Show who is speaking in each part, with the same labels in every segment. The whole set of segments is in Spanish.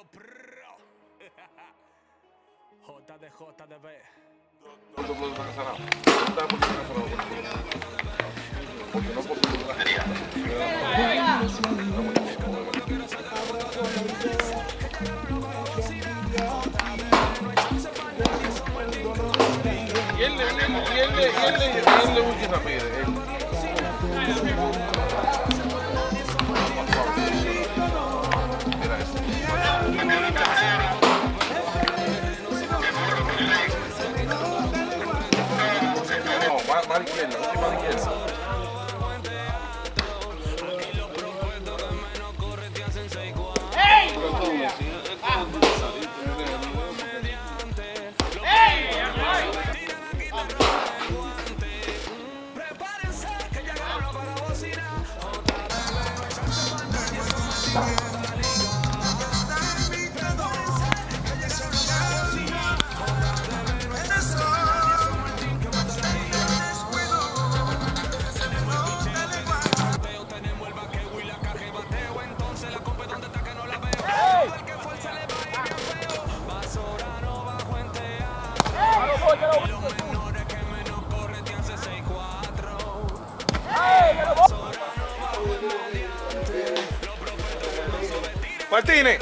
Speaker 1: Y él le busca rápido. Más izquierda, más izquierda. Martínez.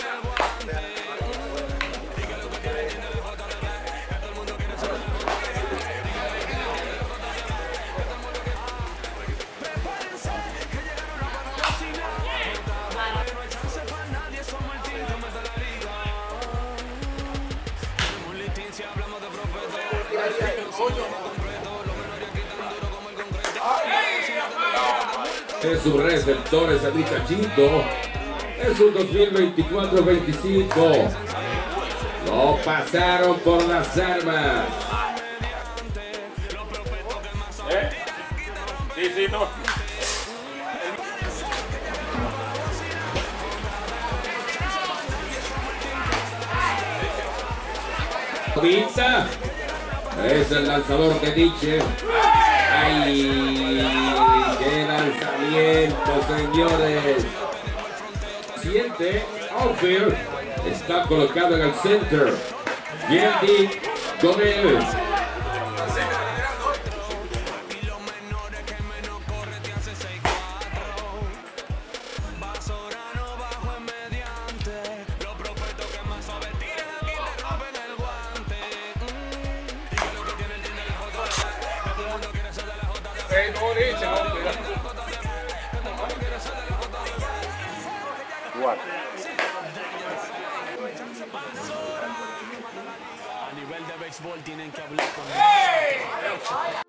Speaker 2: En sus receptores a Cachito. Es un 2024-25. Lo pasaron por las armas.
Speaker 1: Sí, no.
Speaker 2: Pinta. Es el lanzador de Nietzsche. ¡Ay! ¡Qué lanzamiento, señores! Siente, outfield está colocado en el center. Yandy con él.
Speaker 1: Duarte.
Speaker 3: A nivel de béisbol tienen que hablar con él.